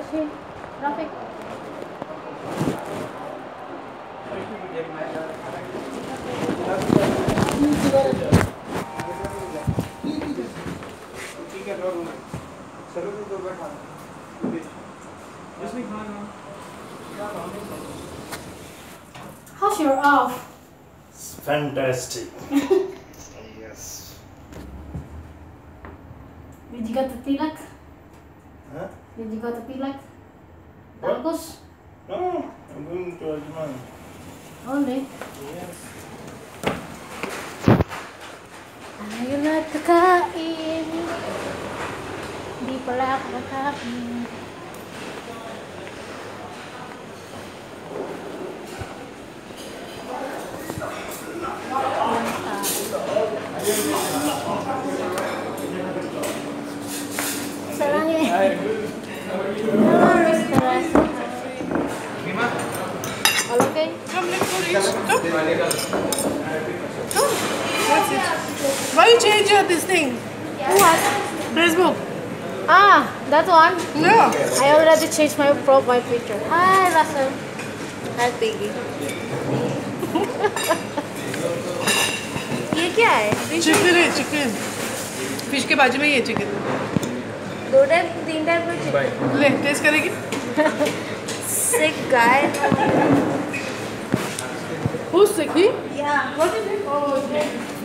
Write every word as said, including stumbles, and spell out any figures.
Shit. Traffic. How's your off? It's fantastic. Yes. Did you go to Tilak? Huh? Did you go to Tilak? What? Talcos? No, I'm going to Ajman. Only. Yes. Ayaw na kakain. Hindi pala ako kakain. Isa lang eh. Hello, Mister Russell. All okay? Come, let's go to each. Come. Come. That's it. Why you change your this thing? What? Facebook. Ah, that one? No. I already changed my profile picture. Hi, Russell. Hi, Piggy. ये क्या है? Chicken है, chicken. Fish के बाजू में ये chicken. दो type तीन टाइप का चिकन. ले, taste करेगी? Sick guy. Who's sick? He? Yeah. What is it? Oh, okay.